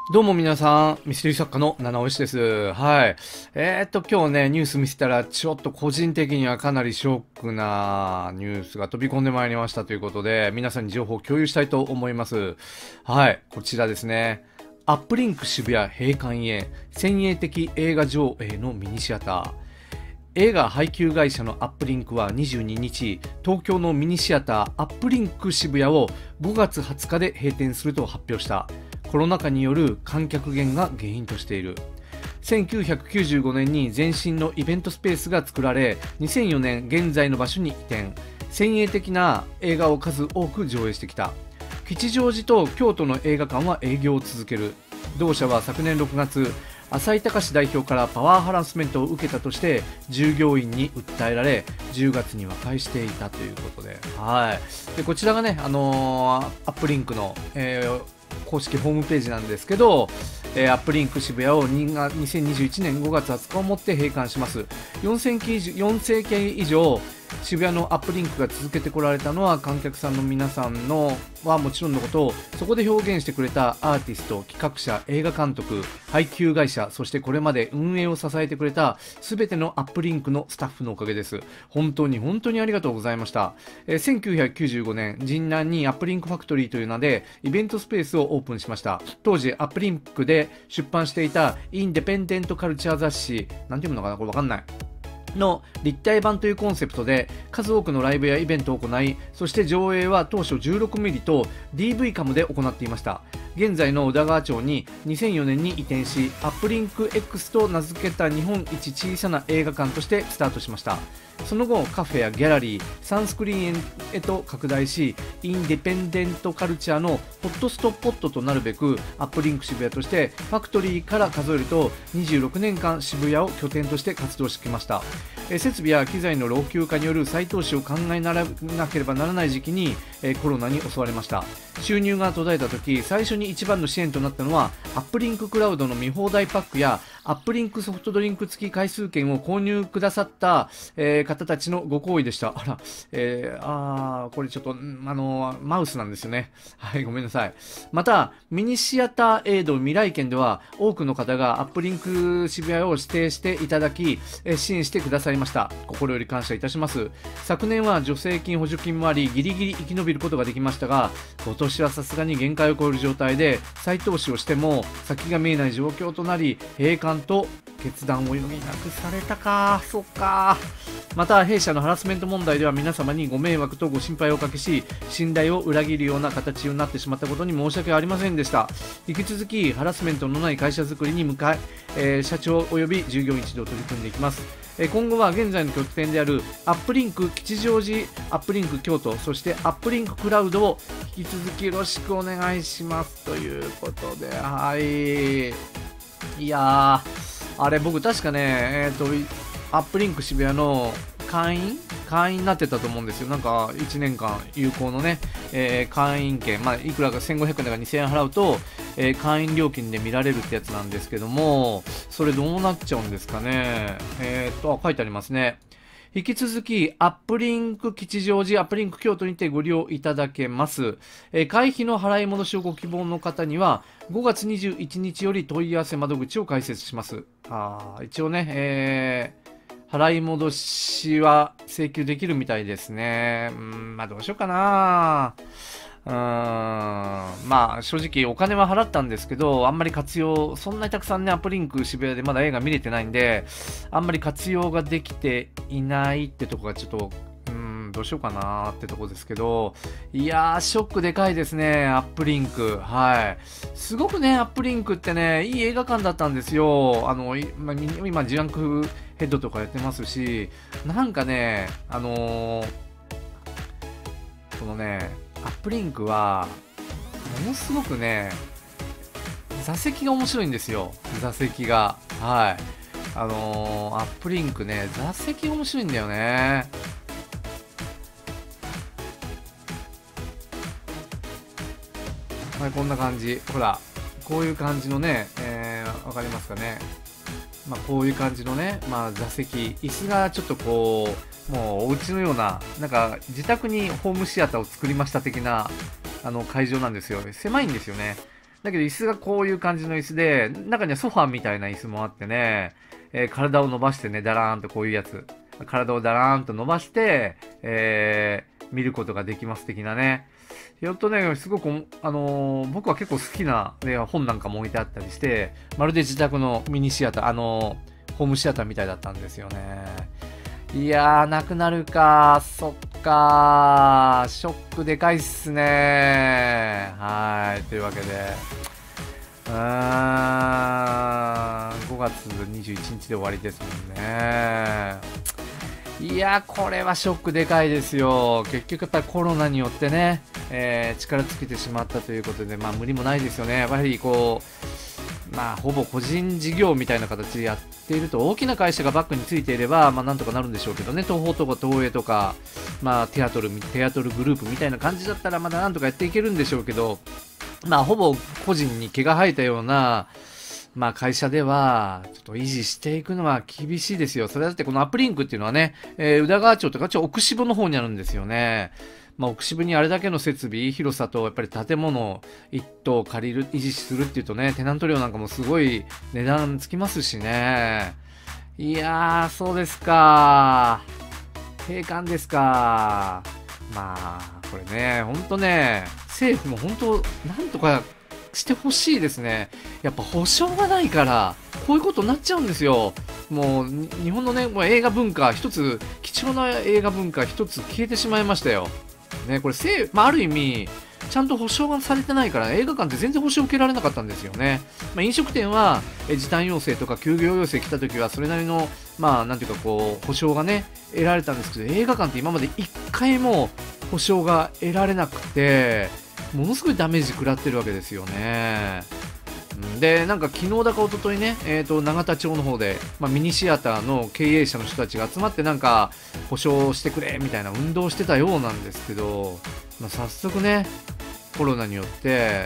どうも皆さん、ミステリー作家の七尾氏です。はい。今日ね、ニュース見せたら、ちょっと個人的にはかなりショックなニュースが飛び込んでまいりましたということで、皆さんに情報を共有したいと思います。はい。こちらですね。アップリンク渋谷閉館へ、先鋭的映画上映のミニシアター。映画配給会社のアップリンクは22日、東京のミニシアターアップリンク渋谷を5月20日で閉店すると発表した。コロナ禍による観客減が原因としている。1995年に前身のイベントスペースが作られ、2004年現在の場所に移転。先鋭的な映画を数多く上映してきた。吉祥寺と京都の映画館は営業を続ける。同社は昨年6月、浅井隆代表からパワーハラスメントを受けたとして従業員に訴えられ、10月に和解していたということで、でこちらがね、アップリンクの、公式ホームページなんですけど、アップリンク渋谷を2021年5月20日をもって閉館します。4世紀以上渋谷のアップリンクが続けてこられたのは、観客さんの皆さんのはもちろんのこと、そこで表現してくれたアーティスト、企画者、映画監督、配給会社、そしてこれまで運営を支えてくれた全てのアップリンクのスタッフのおかげです。本当に本当にありがとうございました。1995年、神南にアップリンクファクトリーという名でイベントスペースをオープンしました。当時アップリンクで出版していたインデペンデントカルチャー雑誌、なんていうのかな、これわかんないの立体版というコンセプトで数多くのライブやイベントを行い、そして上映は当初 16mm と DV カムで行っていました。現在の宇田川町に2004年に移転し、アップリンク X と名付けた日本一小さな映画館としてスタートしました。その後カフェやギャラリー、サンスクリーンへと拡大し、インディペンデントカルチャーのホットストポットとなるべくアップリンク渋谷としてファクトリーから数えると26年間渋谷を拠点として活動してきました。設備や機材の老朽化による再投資を考えなければならない時期にコロナに襲われました。収入が途絶えた時、最初に一番の支援となったのはアップリンククラウドの見放題パックやアップリンクソフトドリンク付き回数券を購入くださった、方たちのご好意でした。これちょっとマウスなんですよね。はい、ごめんなさい。またミニシアターエイド未来券では多くの方がアップリンク渋谷を指定していただき、支援してくださいました。心より感謝いたします。昨年は助成金補助金もあり、ギリギリ生き延びることができましたが、今年はさすがに限界を超える状態で再投資をしても先が見えない状況となり、閉館と決断を余儀なくされたか。そっか。また弊社のハラスメント問題では皆様にご迷惑とご心配をおかけし、信頼を裏切るような形になってしまったことに申し訳ありませんでした。引き続きハラスメントのない会社づくりに向かい、社長及び従業員一同取り組んでいきます。今後は現在の拠点であるアップリンク吉祥寺、アップリンク京都、そしてアップリンククラウドを引き続きよろしくお願いしますということで、はい。いやー、あれ僕確かね、アップリンク渋谷の会員になってたと思うんですよ。なんか1年間有効のね、会員券、いくらか1500円だから2000円払うと、会員料金で見られるってやつなんですけども、それどうなっちゃうんですかね。書いてありますね。引き続き、アップリンク吉祥寺、アップリンク京都にてご利用いただけます。会費の払い戻しをご希望の方には、5月21日より問い合わせ窓口を開設します。一応ね、払い戻しは請求できるみたいですね。どうしようかな。正直お金は払ったんですけど、あんまり活用、そんなにたくさんね、アップリンク渋谷でまだ映画見れてないんで、あんまり活用ができていないってとこがちょっと、どうしようかなってとこですけど、いやー、ショックでかいですね、アップリンク。はい。すごくね、アップリンクってね、いい映画館だったんですよ。今、ジャンクヘッドとかやってますし、なんかね、このね、アップリンクは、ものすごくね、座席が面白いんですよ。座席が。はい。アップリンクね、座席が面白いんだよね。はい、こんな感じ。ほら、こういう感じのね、わかりますかね。こういう感じのね、座席、椅子がちょっとこう、もうお家のような、なんか自宅にホームシアターを作りました的な、会場なんですよ。狭いんですよね。 だけど椅子がこういう感じの椅子で、中にはソファーみたいな椅子もあってね、体を伸ばしてね、だらーんとこういうやつ。体をだらーんと伸ばして、見ることができます的なね。よっとね、すごく、僕は結構好きな、ね、本なんかも置いてあったりして、まるで自宅のミニシアター、ホームシアターみたいだったんですよね。いやー、なくなるか。そっかー。ショックでかいっすね。はい。というわけで。5月21日で終わりですもんね。いや、これはショックでかいですよ。結局やっぱりコロナによってね、力尽きてしまったということで、まあ無理もないですよね。やっぱりこう、まあほぼ個人事業みたいな形でやっていると、大きな会社がバックについていれば、まあなんとかなるんでしょうけどね、東宝とか東映とか、まあテアトルグループみたいな感じだったらまだなんとかやっていけるんでしょうけど、まあほぼ個人に毛が生えたような、まあ会社では、ちょっと維持していくのは厳しいですよ。それだってこのアップリンクっていうのはね、宇田川町とか奥渋の方にあるんですよね。まあ奥渋にあれだけの設備、広さとやっぱり建物一棟借りる、維持するっていうとね、テナント料なんかもすごい値段つきますしね。いやー、そうですか。閉館ですか。まあ、これね、ほんとね、政府も本当、なんとかしてほしいですね。やっぱ保証がないから、こういうことになっちゃうんですよ。もう、日本のね、もう映画文化、一つ、貴重な映画文化一つ消えてしまいましたよ。ね、これまあ、ある意味、ちゃんと保証がされてないから、映画館って全然保証受けられなかったんですよね。まあ、飲食店は、時短要請とか休業要請来た時は、それなりの、まあ、なんていうかこう、保証がね、得られたんですけど、映画館って今まで一回も保証が得られなくて、ものすごいダメージ食らってるわけですよね。で、なんか昨日だか一昨日ね、永田町の方で、まあ、ミニシアターの経営者の人たちが集まってなんか保証してくれみたいな運動をしてたようなんですけど、まあ、早速ね、コロナによって、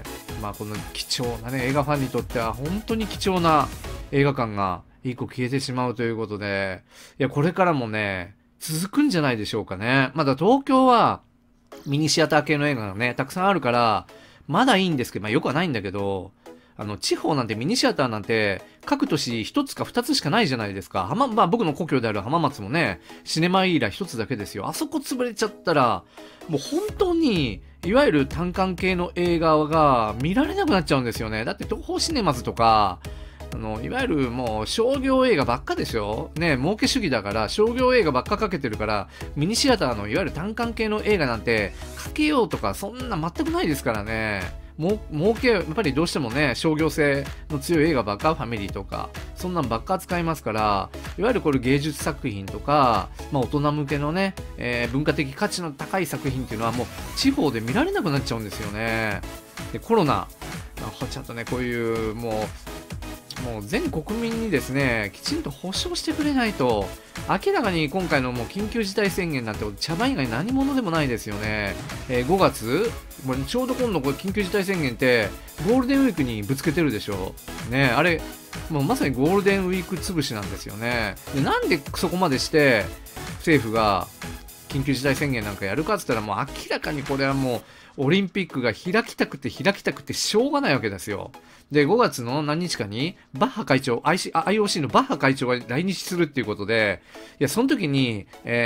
まあ、この貴重なね、映画ファンにとっては本当に貴重な映画館が一個消えてしまうということで、いや、これからもね、続くんじゃないでしょうかね。まだ東京はミニシアター系の映画がね、たくさんあるから、まだいいんですけど、まあよくはないんだけど、地方なんてミニシアターなんて、各都市一つか二つしかないじゃないですか。まあ僕の故郷である浜松もね、シネマイーラ一つだけですよ。あそこ潰れちゃったら、もう本当に、いわゆる単館系の映画が見られなくなっちゃうんですよね。だって東宝シネマズとか、いわゆるもう商業映画ばっかですよ。ね、儲け主義だから商業映画ばっかかけてるから、ミニシアターのいわゆる単館系の映画なんてかけようとかそんな全くないですからね。儲け、やっぱりどうしてもね、商業性の強い映画ばっか、ファミリーとか、そんなんばっか扱いますから、いわゆるこれ芸術作品とか、まあ大人向けのね、文化的価値の高い作品っていうのはもう地方で見られなくなっちゃうんですよね。で、コロナ、ちゃんとね、こういうもう全国民にですね、きちんと保障してくれないと、明らかに今回のもう緊急事態宣言なんて茶番以外何者でもないですよね。5月もうちょうど今度これ緊急事態宣言ってゴールデンウィークにぶつけてるでしょ。ね、あれ、もうまさにゴールデンウィーク潰しなんですよね。で、なんでそこまでして政府が緊急事態宣言なんかやるかって言ったらもう明らかにこれはもうオリンピックが開きたくてしょうがないわけですよ。で、5月の何日かにバッハ会長、IOC のバッハ会長が来日するっていうことで、いや、その時に、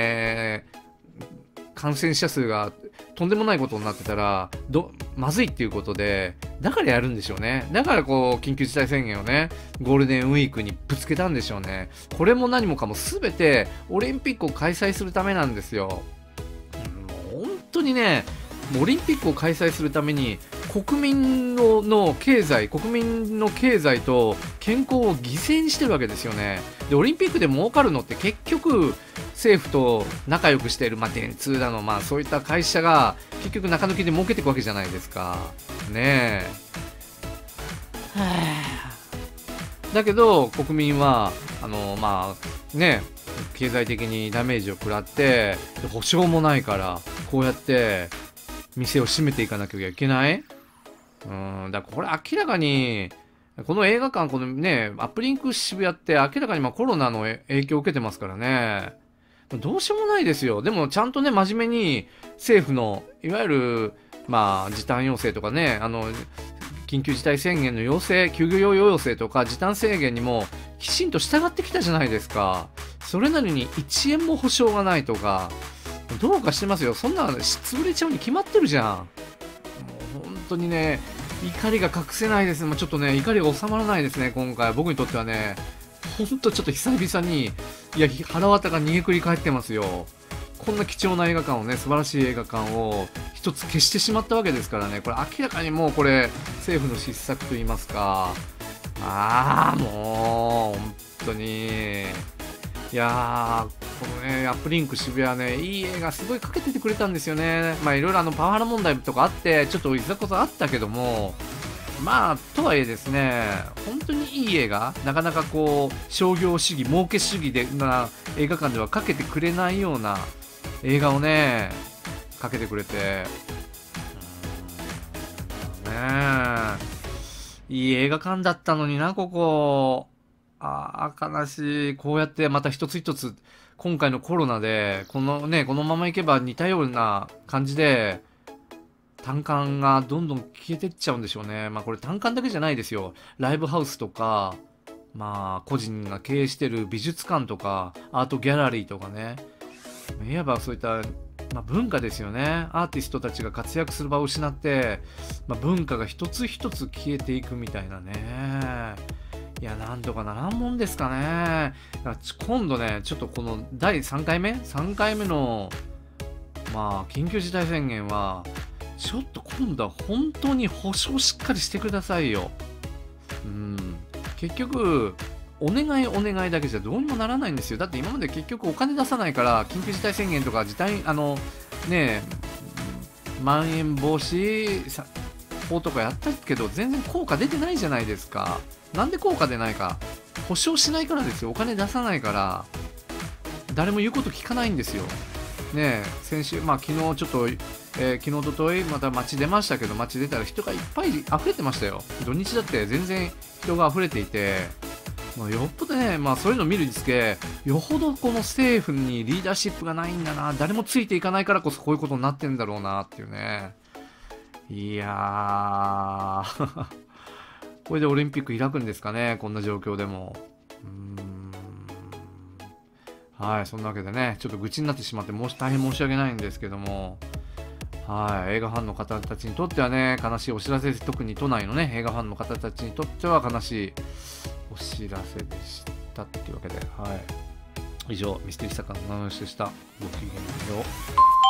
感染者数がとんでもないことになってたら、まずいっていうことで、だからやるんでしょうね。だからこう、緊急事態宣言をね、ゴールデンウィークにぶつけたんでしょうね。これも何もかも全てオリンピックを開催するためなんですよ。もう本当にね、オリンピックを開催するために国民の経済と健康を犠牲にしてるわけですよね。で、オリンピックで儲かるのって結局政府と仲良くしている、まあ、電通だの、まあ、そういった会社が結局中抜きで儲けていくわけじゃないですか。ねえ。だけど国民はまあね、経済的にダメージを食らって保証もないからこうやって店を閉めていかなきゃいけない。だからこれ明らかに、この映画館、このね、アップリンク渋谷って明らかにまあコロナの影響を受けてますからね。どうしようもないですよ。でもちゃんとね、真面目に政府の、いわゆる、まあ、時短要請とかね、 緊急事態宣言の要請、休業要請とか時短制限にもきちんと従ってきたじゃないですか。それなのに1円も保証がないとか、どうかしてますよ。そんな潰れちゃうに決まってるじゃん。もう本当にね、怒りが隠せないですね。もうちょっとね、怒りが収まらないですね、今回。僕にとってはね、ほんとちょっと久々に、いや、腹渡が逃げくり返ってますよ。こんな貴重な映画館をね、素晴らしい映画館を一つ消してしまったわけですからね、これ明らかにもうこれ、政府の失策と言いますか、もう、本当に、いやー、このね、アップリンク渋谷ね、いい映画すごいかけててくれたんですよね。まあいろいろパワハラ問題とかあって、ちょっといざこざあったけども、まあ、とはいえですね、本当にいい映画、なかなかこう、商業主義、儲け主義でな映画館ではかけてくれないような映画をね、かけてくれて、いい映画館だったのにな、ここ。悲しい。こうやってまた一つ一つ、今回のコロナで、このままいけば似たような感じで、単館がどんどん消えてっちゃうんでしょうね。まあこれ単館だけじゃないですよ。ライブハウスとか、まあ個人が経営してる美術館とか、アートギャラリーとかね。いわばそういった、まあ、文化ですよね。アーティストたちが活躍する場を失って、まあ、文化が一つ一つ消えていくみたいなね。いや、なんとかならんもんですかね。今度ね、ちょっとこの第3回目 ?3 回目の、まあ、緊急事態宣言は、ちょっと今度は本当に保証しっかりしてくださいよ。結局、お願いだけじゃどうにもならないんですよ。だって今まで結局お金出さないから、緊急事態宣言とかまん延防止法とかやったけど、全然効果出てないじゃないですか。なんで効果出ないか。保証しないからですよ。お金出さないから、誰も言うこと聞かないんですよ。先週、まあ昨日ちょっと、昨日、おととい、また街出ましたけど、街出たら人がいっぱい溢れてましたよ。土日だって全然人が溢れていて、まあ、よっぽどね、まあそういうのを見るにつけ、よほどこの政府にリーダーシップがないんだな、誰もついていかないからこそこういうことになってんだろうなっていうね。いやー、これでオリンピック開くんですかね、こんな状況でも。はい、そんなわけでね、ちょっと愚痴になってしまって大変申し訳ないんですけども、はい、映画ファンの方たちにとってはね、悲しいお知らせです。特に都内のね、映画ファンの方たちにとっては悲しいお知らせでしたっていうわけで、はい。以上、ミステリー作家の七吉でした。ごきげんよう。